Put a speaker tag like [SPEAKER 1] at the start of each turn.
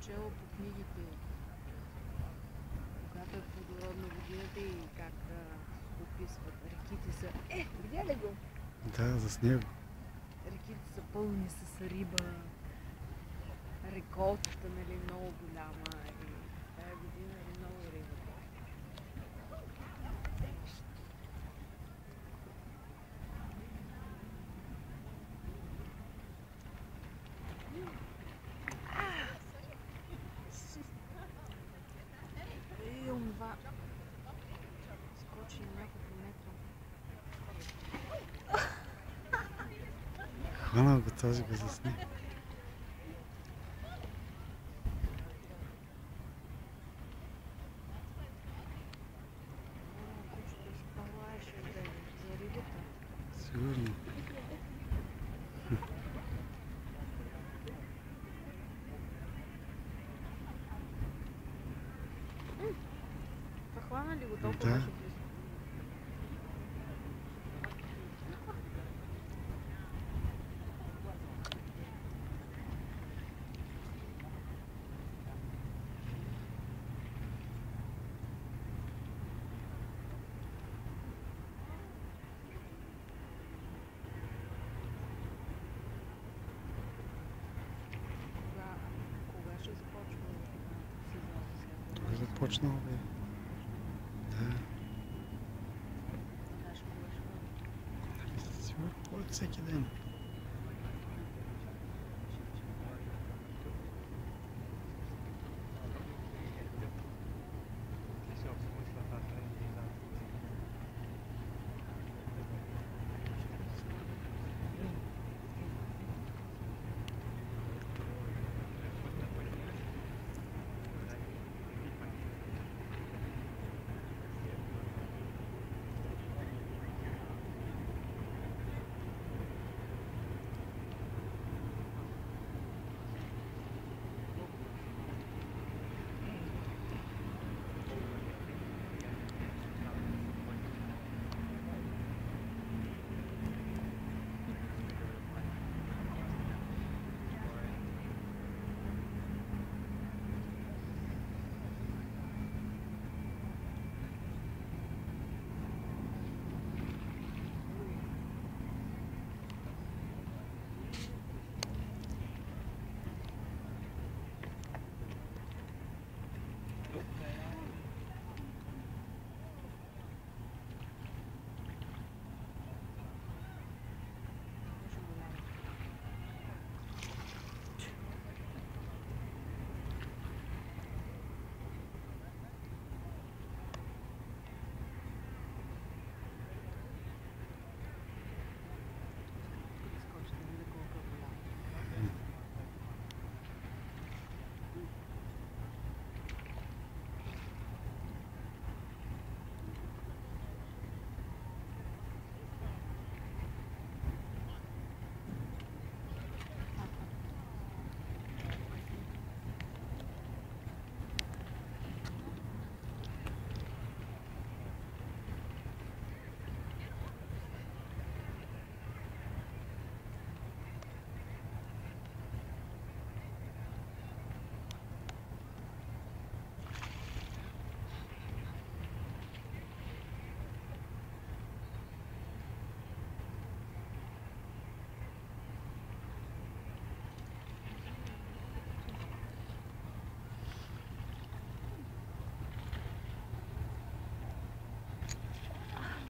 [SPEAKER 1] чела по книгите, когато е плодородна годината и как описват. Реките са... видя ли го?
[SPEAKER 2] Да, за снег.
[SPEAKER 1] Реките са пълни с риба. Реколтата, нали, много голяма. И тая година е много риба. И онова скочи няколко метра.
[SPEAKER 2] Хванал го този го засни.
[SPEAKER 1] Кучето изпалаеше за рибата.
[SPEAKER 2] Сигурно.
[SPEAKER 1] Хвана ли го толкова
[SPEAKER 2] Да.
[SPEAKER 1] беше близко? Кога ще започва сезона?
[SPEAKER 2] Започнал бе. Да.
[SPEAKER 1] Кога ще бъдеш?
[SPEAKER 2] Сигурно всеки ден.